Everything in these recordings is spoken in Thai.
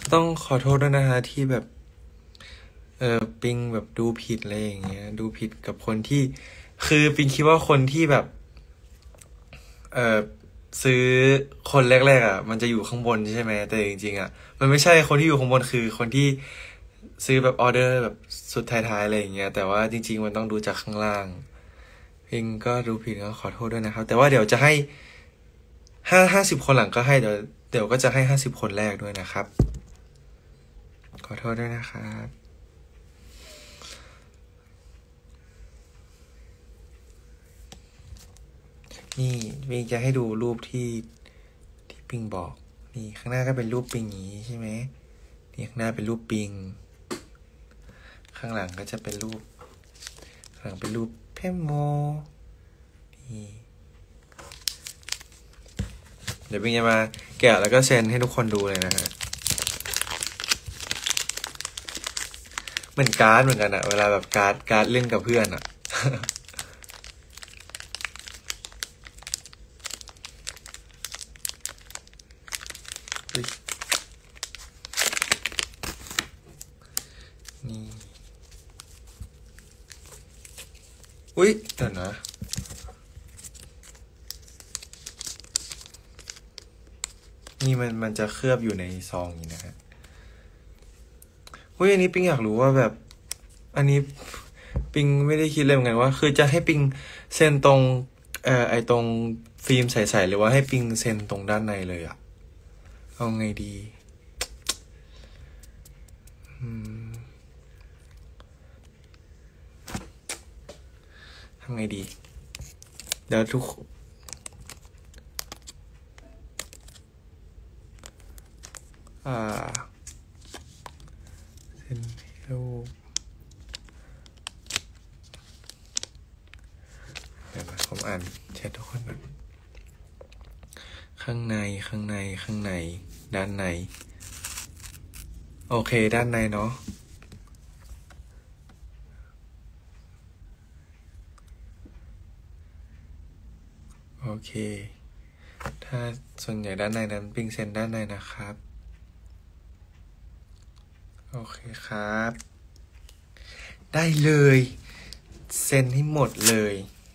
ต้องขอโทษด้วยนะฮะที่แบบปิงแบบดูผิดอะไรอย่างเงี้ยดูผิดกับคนที่คือปิงคิดว่าคนที่แบบเออซื้อคนแรกๆอ่ะมันจะอยู่ข้างบนใช่ไหมแต่จริงๆอ่ะมันไม่ใช่คนที่อยู่ข้างบนคือคนที่ซื้อแบบออเดอร์แบบสุดท้ายๆอะไรอย่างเงี้ยแต่ว่าจริงๆมันต้องดูจากข้างล่างปิงก็ดูผิดก็ขอโทษด้วยนะครับแต่ว่าเดี๋ยวจะให้50คนหลังก็ให้เดี๋ยวก็จะให้50คนแรกด้วยนะครับขอโทษด้วยนะครับนี่ปิงจะให้ดูรูปที่ปิงบอกนี่ข้างหน้าก็เป็นรูปปิงอย่างนี้ใช่ไหมนี่ข้างหน้าเป็นรูปปิงข้างหลังก็จะเป็นรูปข้างหลังเป็นรูปเพมโมนี่เดี๋ยวปิงจะมาแกะแล้วก็เซ็นให้ทุกคนดูเลยนะฮะเหมือนการ์ดเหมือนกันอะเวลาแบบการ์ดเล่นกับเพื่อนอะ อุ๊ยนี่อุ้ยเดี๋ยวนะนี่มันจะเคลือบอยู่ในซองนี้นะฮะอุ้ยอันนี้ปิงอยากรู้ว่าแบบอันนี้ปิงไม่ได้คิดเลยเหมือนกันว่าคือจะให้ปิงเซ็นตรงไอตรงฟิล์มใสๆหรือว่าให้ปิงเซ็นตรงด้านในเลยอะเอาไงดีอืมทำไงดีเดี๋ยวทุกอ่าเซ็นให้รูปเดี๋ยวนะผมอ่านแชททุกคนก่อนข้างในด้านในโอเคด้านในเนาะโอเคถ้าส่วนใหญ่ด้านในนั้นปิงเซ็นด้านในนะครับโอเคครับได้เลยเซ็นให้หมดเลย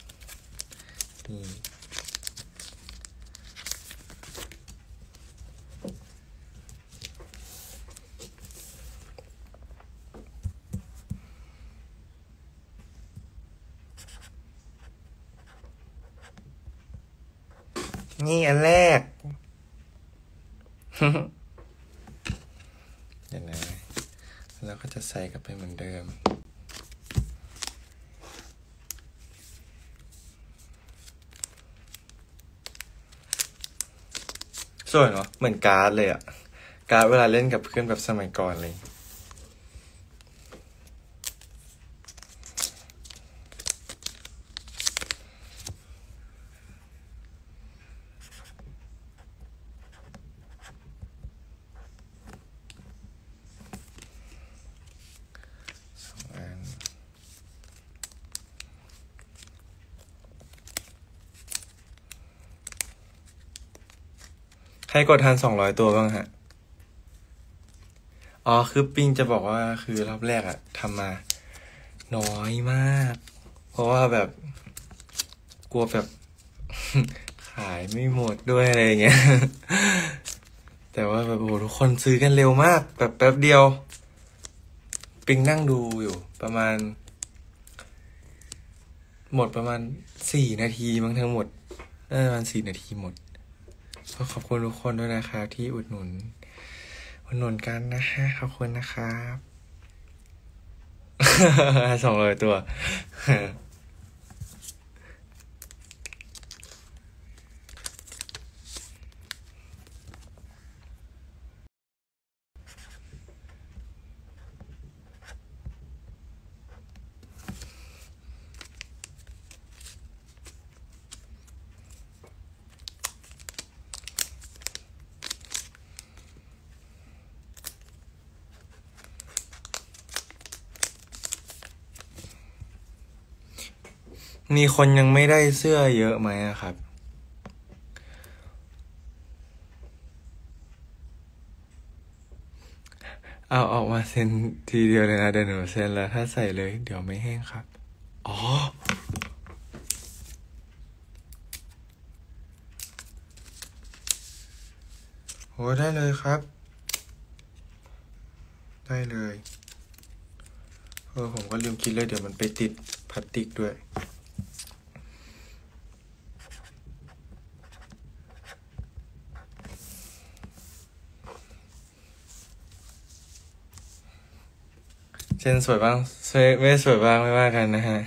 นี่อันแรก เดี๋ยวนะแล้วก็จะใส่กลับไปเหมือนเดิมสวยเนาะเหมือนการ์ดเลยอะการ์ดเวลาเล่นกับเพื่อนแบบสมัยก่อนเลยอันใครกดทัน200ตัวบ้างฮะอ๋อคือปิงจะบอกว่าคือรอบแรกอะทำมาน้อยมากเพราะว่าแบบกลัวแบบ ขายไม่หมดด้วยอะไรอย่างเงี้ย แต่ว่าแบบโอ้โหทุกคนซื้อกันเร็วมากแบบแป๊บเดียวปิงนั่งดูอยู่ประมาณหมดประมาณ4 นาทีมั้งทั้งหมดน่าจะประมาณ4 นาทีหมดก็ขอบคุณทุกคนด้วยนะครับที่อุดหนุนกันนะฮะขอบคุณนะครับ200 ตัวมีคนยังไม่ได้เสื้อเยอะไหมอะครับเอาออกมาเซ็นทีเดียวเลยนะเดี๋ยวหนูเซ็นแล้วถ้าใส่เลยเดี๋ยวไม่แห้งครับอ๋อโหได้เลยครับได้เลยผมก็ลืมคิดเลยเดี๋ยวมันไปติดพลาสติกด้วยเซ็นสวยบ้างไม่สวยบ้างไม่ว่ากันนะฮะ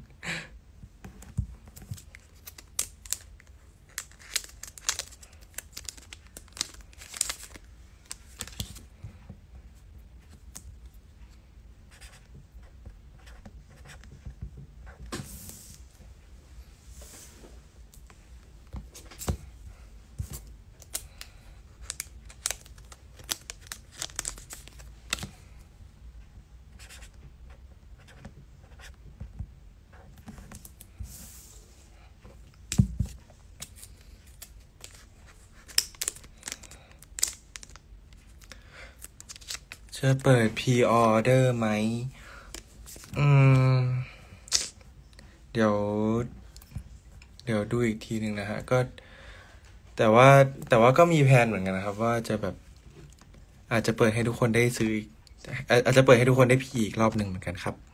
จะเปิดพรีออเดอร์ไหมอืมเดี๋ยวดูอีกทีหนึ่งนะฮะก็แต่ว่าก็มีแผนเหมือนกันนะครับว่าจะแบบอาจจะเปิดให้ทุกคนได้ซื้ออาจจะเปิดให้ทุกคนได้พีอีกรอบหนึ่งเหมือนกันครับ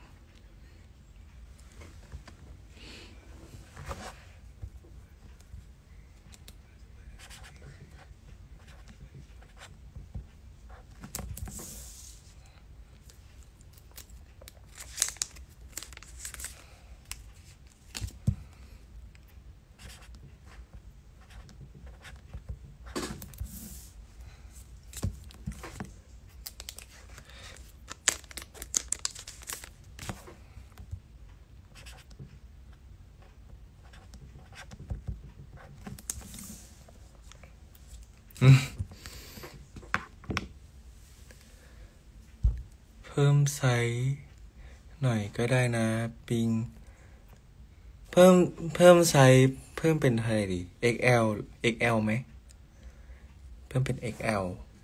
เพิ่มไซส์หน่อยก็ได้นะปิงเพิ่มไซส์เพิ่มเป็นอะไรดี XL ไหมเพิ่มเป็น XL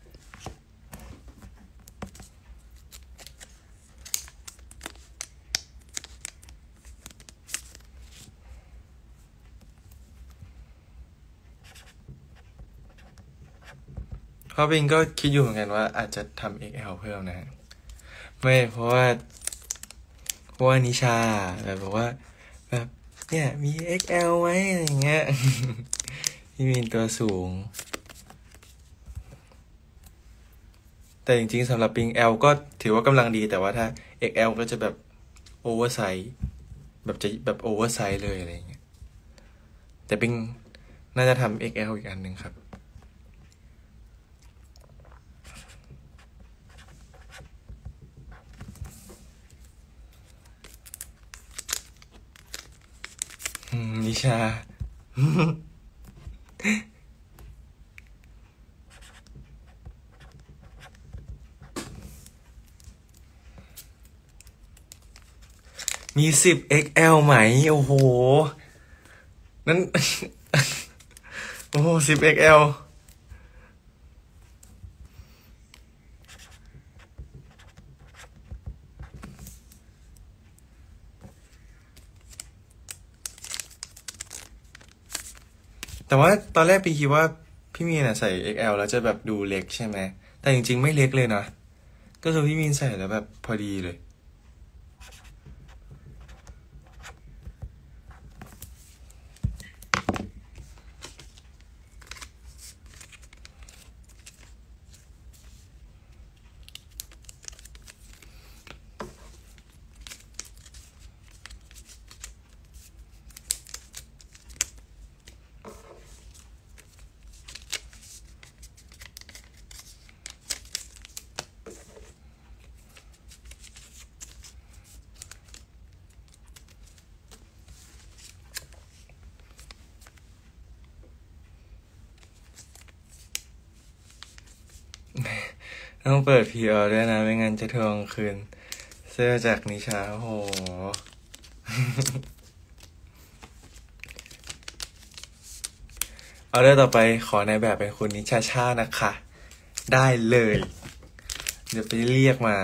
เพราะปิงก็คิดอยู่เหมือนกันว่าอาจจะทำ XL เพิ่มนะไม่เพราะว่านิชาแบบบอกว่าแบบเนี่ยมี XL ไหมอะไรอย่างเงี้ย พี่มีนตัวสูงแต่จริงๆสำหรับปิง L ก็ถือว่ากำลังดีแต่ว่าถ้า XL ก็จะแบบโอเวอร์ไซส์แบบจะแบบโอเวอร์ไซส์เลยอะไรอย่างเงี้ยแต่ปิงน่าจะทำ XL อีกอันหนึ่งครับนิชา มี10 XL ไหมโอ้โหนั่น โอ้โห10 XL แต่ว่าตอนแรกพี่คิดว่าพี่มีนใส่ XL แล้วจะแบบดูเล็กใช่ไหมแต่จริงๆไม่เล็กเลยนะก็คือพี่มีนใส่แล้วแบบพอดีเลยต้องเปิดพีออด้วยนะไม่งั้นจะทวงคืนเสื้อจากนิชาโอ้โห เอาเรื่องต่อไปขอในแบบเป็นคุณนิชาชานะคะได้เลยเดี๋ยวไปเรียกมา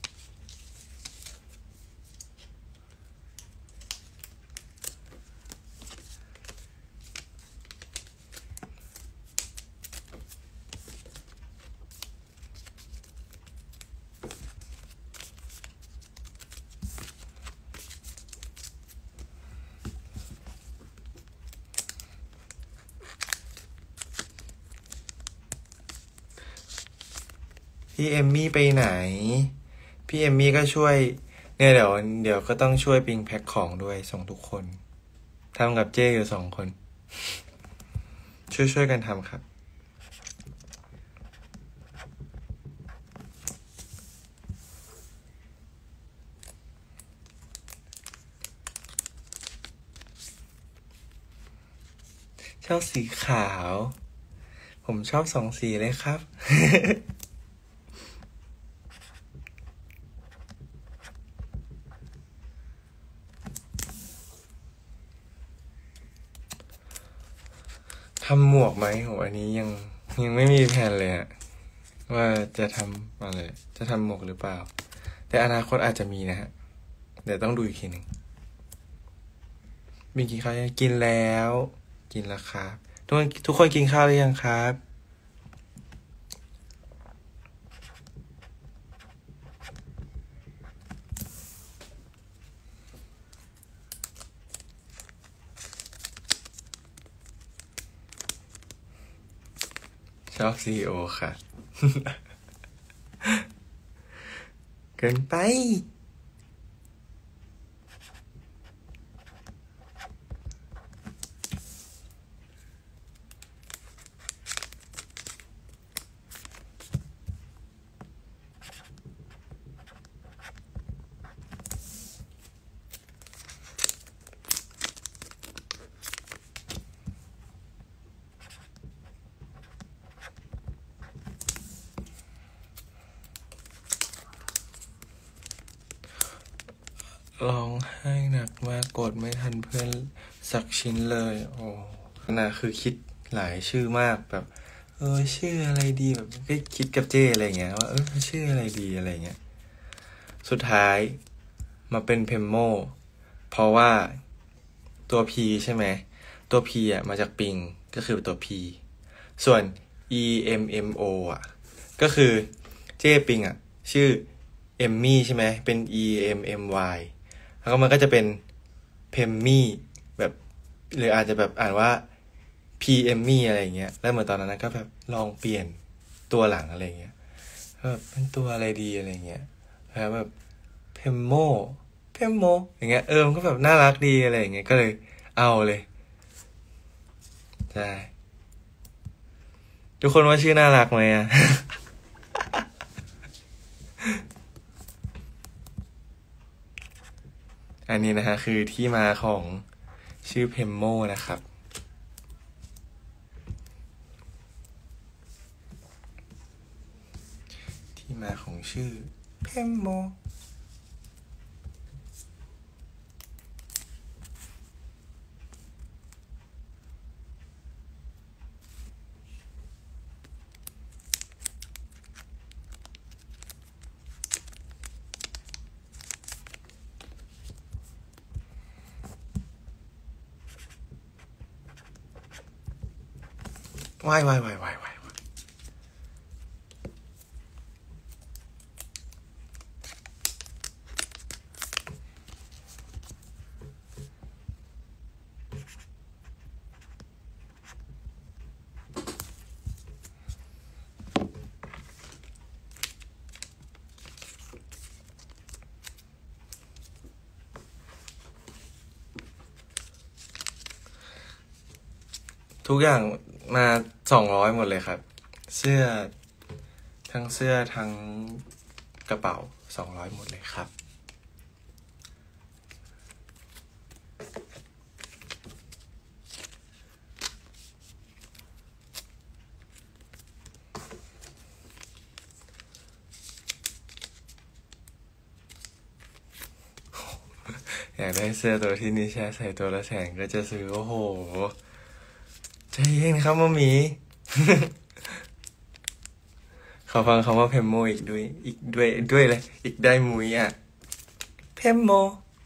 พี่เอมมี่ไปไหน พี่เอมมี่ก็ช่วยเนี่ยเดี๋ยวก็ต้องช่วยปิงแพ็คของด้วยส่งทุกคนทำกับเจ้อยู่2 คน ช่วยกันทำครับชอบสีขาว ผมชอบ2 สีเลยครับ ทำหมวกไหมโหอันนี้ยังไม่มีแผนเลยอะว่าจะทำอะไรจะทำหมวกหรือเปล่า แต่อนาคตอาจจะมีนะฮะ เดี๋ยวต้องดูอีกทีหนึ่งบินกินข้าวยังกินแล้ว กินแล้วครับทุกคนกินข้าวหรือยังครับชอบซีโอค่ะ เกินไปร้องไห้หนักมากกดไม่ทันเพื่อนสักชิ้นเลย โอ้ขนาดคือคิดหลายชื่อมากแบบชื่ออะไรดีแบบก็คิดกับเจ้อะไรเงี้ยว่าชื่ออะไรดีอะไรเงี้ยสุดท้ายมาเป็นเพมโมเพราะว่าตัว P ใช่ไหมตัว P อ่ะมาจากปิงก็คือตัว P ส่วน EMMO อ่ะก็คือเจ้ปิงอ่ะชื่อเอมมี่ใช่ไหมเป็น EMMY แล้วก็มันก็จะเป็นเพมมี่แบบหรืออาจจะแบบอ่านว่า PM มี่อะไรเงี้ยแล้วเหมือนตอนนั้นก็แบบลองเปลี่ยนตัวหลังอะไรเงี้ยแบบเป็นตัวอะไรดีอะไรเงี้ยแล้วแบบเพมโมอย่างเงี้ยมันก็แบบน่ารักดีอะไรอย่างเงี้ยก็เลยเอาเลยใช่ทุกคนว่าชื่อน่ารักไหมอ่ะ อันนี้นะฮะคือที่มาของชื่อเพมโมนะครับที่มาของชื่อเพมโมวายทุกอย่างมา200หมดเลยครับเสื้อทั้งกระเป๋า200หมดเลยครับอยากได้เสื้อตัวที่นิชาใส่ตัวละ100,000ก็จะซื้อโอ้โหใจเย็นครับมัมมี่ขอฟังคำว่าเพมโมอีกด้วยด้วยเลยอีกได้มุ้ยอ่ะเพมโม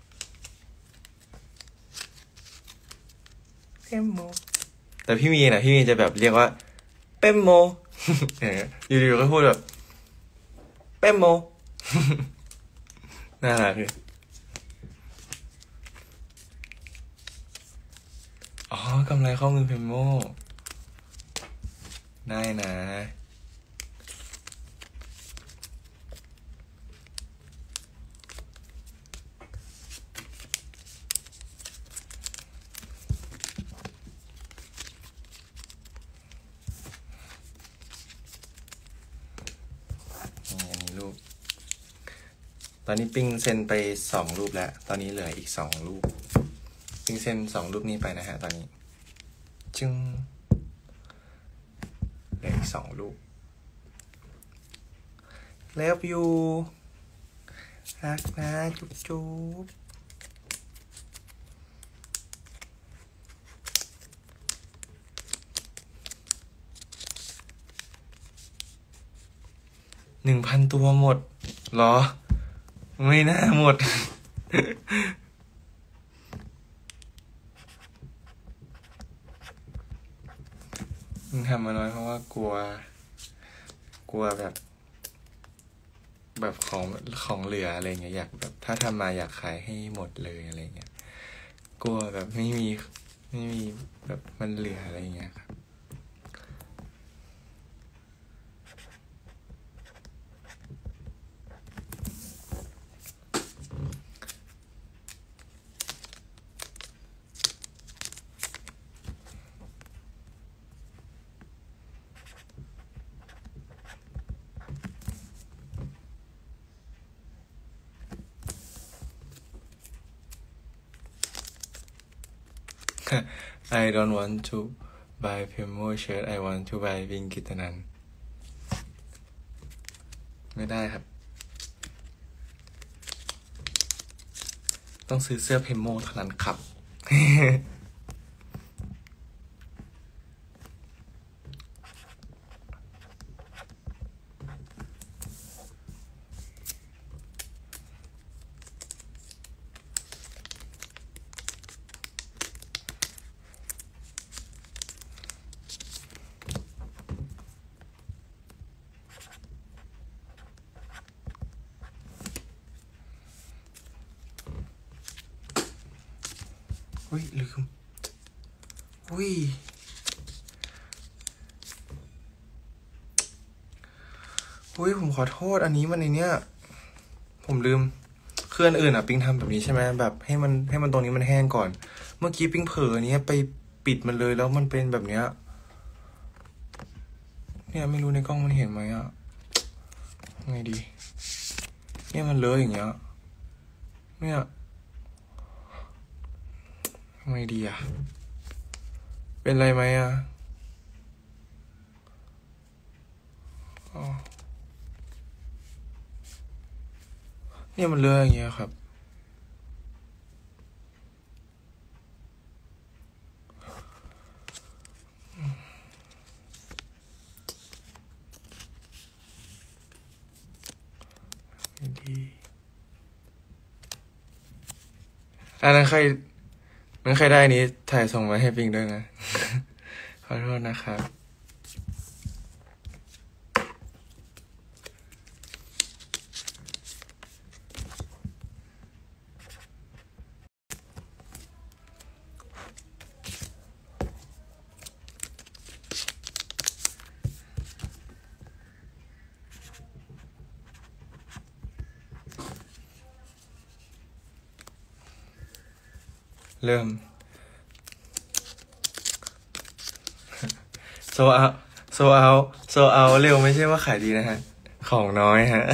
เพมโมแต่พี่มีนะพี่มีจะแบบเรียกว่าเปมโมอย่างเงี้ยอยู่ๆก็พูดแบบเปมโมน่ารักเลยอ๋อกำไรข้อมือเพมโมได้นะนี่อันนี้รูปตอนนี้ปิงเซ็นไป2 รูปแล้วตอนนี้เหลืออีก2 รูปปิงเซ็น2 รูปนี้ไปนะฮะตอนนี้จึงเหลืออีก2 รูปเลิฟยูรักนะจุ๊บจุ๊บ1,000 ตัวหมดเหรอไม่น่าหมด มึงทำมาน้อยเพราะว่ากลัวแบบของเหลืออะไรเงี้ยอยากแบบถ้าทำมาอยากขายให้หมดเลยอะไรเงี้ยกลัวแบบไม่มีแบบมันเหลืออะไรเงี้ยครับ I don't want to buy Pemo shirt I want to buy วิงกิตนันไม่ได้ครับต้องซื้อเสื้อเพมโมเท่านั้นครับ อุ้ยลืมอุ้ยผมขอโทษอันนี้มันในเนี้ยผมลืมคืออันอื่นอ่ะปิงทำแบบนี้ใช่ไหมแบบให้มันตรงนี้มันแห้งก่อนเมื่อกี้ปิงเผลออันนี้ไปปิดมันเลยแล้วมันเป็นแบบเนี้ยเนี่ยไม่รู้ในกล้องมันเห็นไหมอ่ะไงดีเนี่ยมันเลอะอย่างเงี้ยเนี่ยทำไงดีอ่ะเป็นไรไหมอ่ะอ๋อเนี่ยมันเลอะอย่างเงี้ยครับดีอันนั้นใครได้นี้ถ่ายส่งมาให้ปิงด้วยนะ ขอโทษนะครับเริ่มโซเอาเร็วไม่ใช่ว่าขายดีนะฮะของน้อยฮะ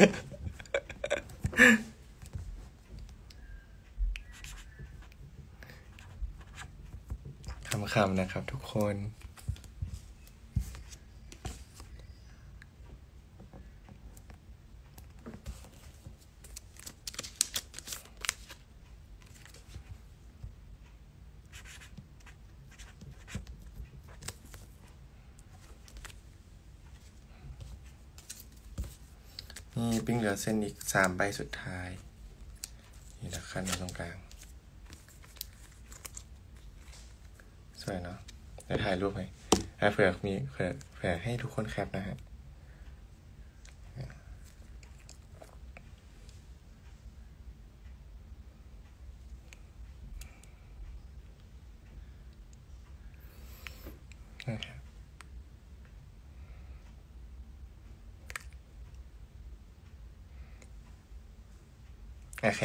คำๆนะครับทุกคนนี่ปิ้งเหลือเส้นอีก3 ใบสุดท้ายนี่นะขั้นตรงกลางสวยเนาะเดี๋ยวถ่ายรูปให้เผื่อให้ทุกคนแคปนะฮะโอเค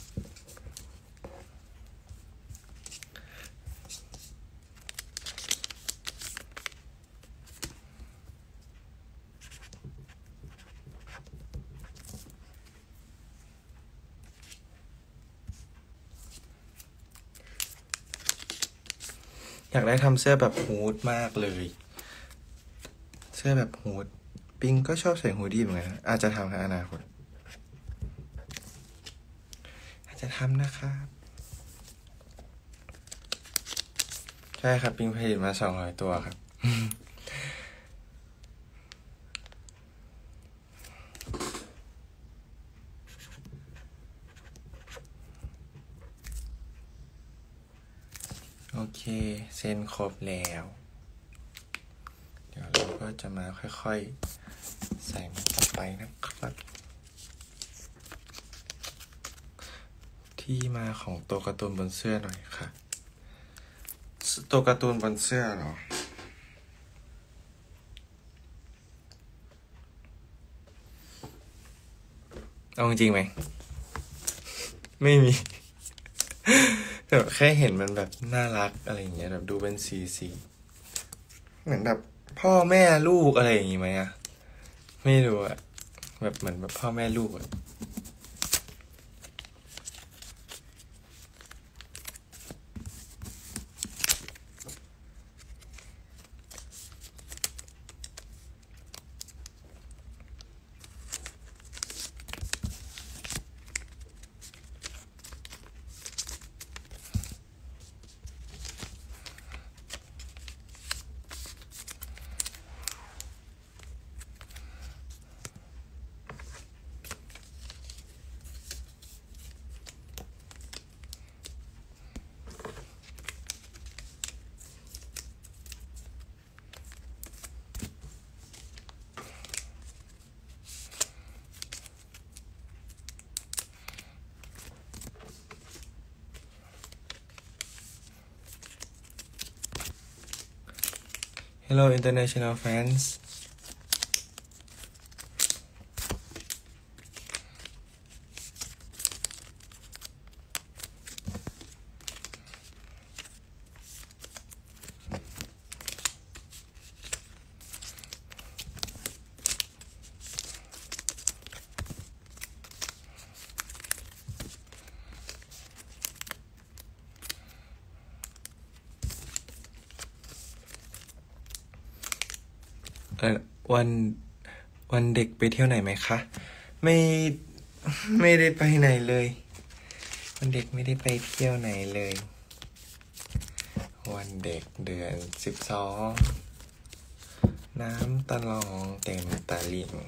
อยากได้ทำเสื้อแบบฮูดมากเลยเสื้อแบบฮูดปิงก็ชอบใส่ฮูดดี้เหมือนกันอาจจะทำในอนาคตอาจจะทำนะครับใช่ครับปิงผลิตมา200 ตัวครับโอเคเซ็นครบแล้วเดี๋ยวเราก็จะมาค่อยๆใส่มันต่อไปนะครับที่มาของตัวการ์ตูนบนเสื้อหน่อยค่ะตัวการ์ตูนบนเสื้อเหรอเอาจริงไหมไม่มีแต่แค่เห็นมันแบบน่ารักอะไรอย่างเงี้ยแบบดูเป็นสีเหมือนแบบพ่อแม่ลูกอะไรอย่างงี้ไหมอะไม่รู้อะแบบเหมือนแบบพ่อแม่ลูกอะ Hello international fans วันเด็กไปเที่ยวไหนไหมคะไม่ได้ไปไหนเลยวันเด็กไม่ได้ไปเที่ยวไหนเลยวันเด็กเดือน12น้ำตะลองเต็มตะลิ่ง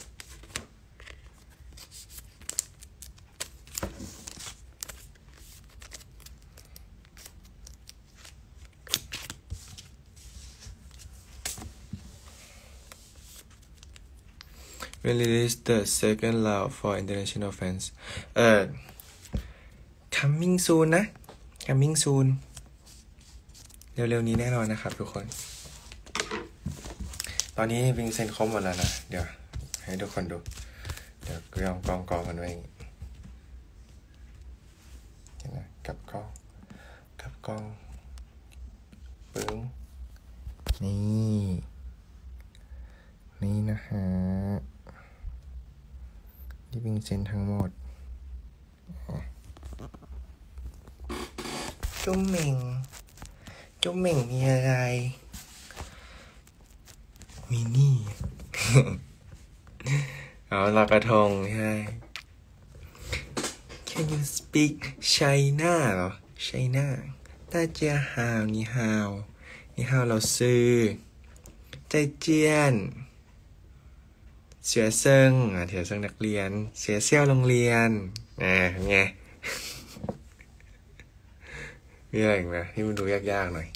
When release the second round for international fans coming soon นะ coming soon เร็วๆนี้แน่นอนนะครับทุกคนตอนนี้วิงเซ็นครบหมดแล้วนะเดี๋ยวให้ทุกคนดูเดี๋ยวกองมันไว้เห็นไหมกับกล้องปึ้งนี่นะฮะที่วิงเซ็นทั้งหมดจุ๊มเหม่งมีอะไรมินี่ เอาลอยกระทงใช่ Can you speak China เหรอ China 大家好你好老师再见เสียเซิงเสียเซิงนักเรียนเสียเซี่ยวโรงเรียนไงมีอะไรอีกไหมที่มันดูยากๆหน่อย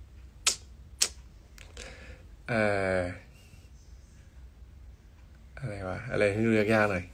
อะไรวะอะไรที่ดูยากๆหน่อย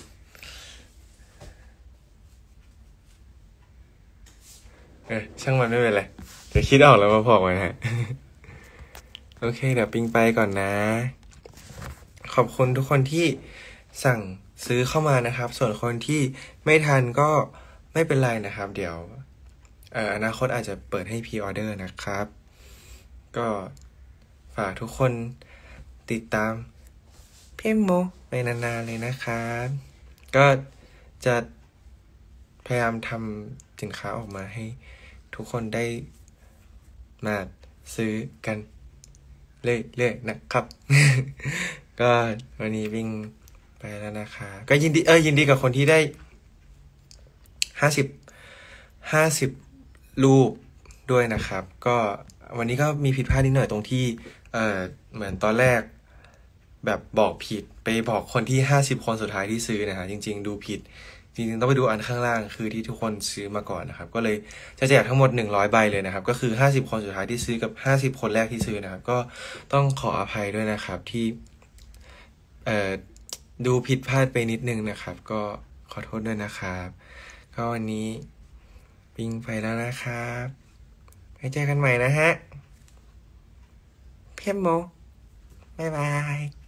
ช่างมันไม่เป็นไรเดี๋ยวคิดออกแล้วมาบอกไว้นะโอเคเดี๋ยวปิงไปก่อนนะ ขอบคุณทุกคนที่สั่งซื้อเข้ามานะครับ ส่วนคนที่ไม่ทันก็ไม่เป็นไรนะครับ เดี๋ยวอนาคตอาจจะเปิดให้พรีออเดอร์นะครับ ก็ฝากทุกคนติดตามพี่โมไปนานๆเลยนะครับ ก็จะพยายามทำสินค้าออกมาให้ทุกคนได้มาซื้อกันเรื่อยๆนะครับ ก็วันนี้วิ่งไปแล้วนะคะก็ยินดีกับคนที่ได้50รูปด้วยนะครับ ก็วันนี้ก็มีผิดพลาดนิดหน่อยตรงที่เหมือนตอนแรกแบบบอกผิดไปบอกคนที่50คนสุดท้ายที่ซื้อนะฮะจริงๆดูผิดจริงๆต้องไปดูอันข้างล่างคือที่ทุกคนซื้อมาก่อนนะครับ ก็เลยจะแจกทั้งหมด100ใบเลยนะครับ ก็คือ50คนสุดท้ายที่ซื้อกับ50คนแรกที่ซื้อนะครับ ก็ต้องขออภัยด้วยนะครับที่ดูผิดพลาดไปนิดนึงนะครับ ก็ขอโทษด้วยนะครับ ก็วันนี้ปิงไปแล้วนะครับไว้เจอกันใหม่นะฮะเพียมโมบ๊ายบาย